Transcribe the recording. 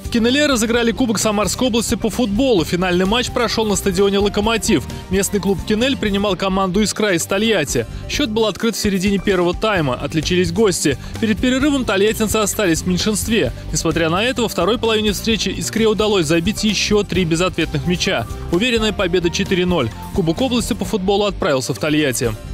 В Кинеле разыграли Кубок Самарской области по футболу. Финальный матч прошел на стадионе «Локомотив». Местный клуб «Кинель» принимал команду «Искра» из Тольятти. Счет был открыт в середине первого тайма. Отличились гости. Перед перерывом тольяттинцы остались в меньшинстве. Несмотря на это, во второй половине встречи «Искре» удалось забить еще 3 безответных мяча. Уверенная победа 4-0. Кубок области по футболу отправился в Тольятти.